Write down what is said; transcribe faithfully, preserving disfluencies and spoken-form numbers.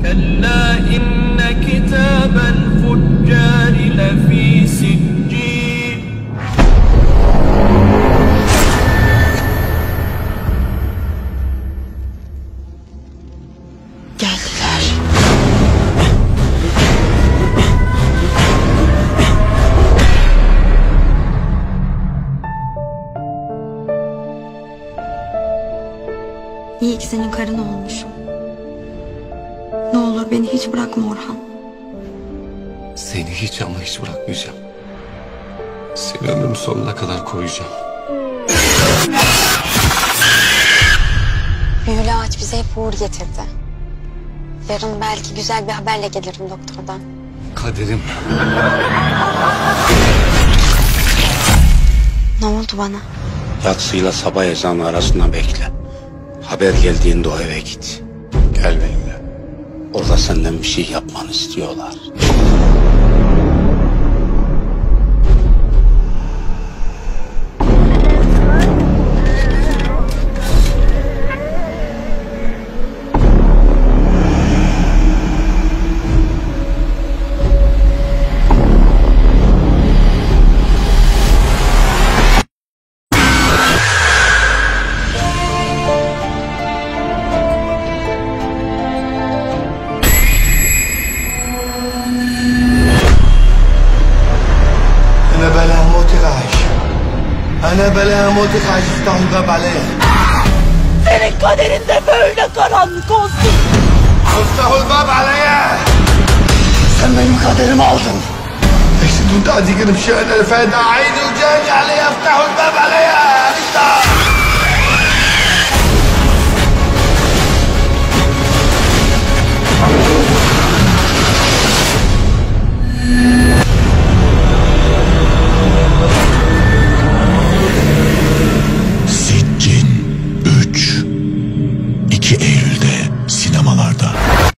كلا إن كتاب الفجار لفي سجين. Geldiler. İyi ki senin karın olmuşum. Ne olur beni hiç bırakma Orhan. Seni hiç ama hiç bırakmayacağım. Seni ömrümün sonuna kadar koruyacağım. Büyülü ağaç bize hep uğur getirdi. Yarın belki güzel bir haberle gelirim doktordan. Kaderim. Ne oldu bana? Yatsıyla sabah ezanı arasında bekle. Haber geldiğinde o eve git. Gel benimle. Orada senden bir şey yapmanı istiyorlar. أنا بلا موتك عايش أنا بلا موتك عايش افتحوا الباب عليا. Senin kaderin de böyle karanlık olsun. افتحوا الباب عليا. Sen benim kaderimi aldın. ليش انتوا قاعدين كده بشيء انا فادع عيني وجاني عليا. افتحوا الباب عليا. افتح. Siccin üç iki Eylül'de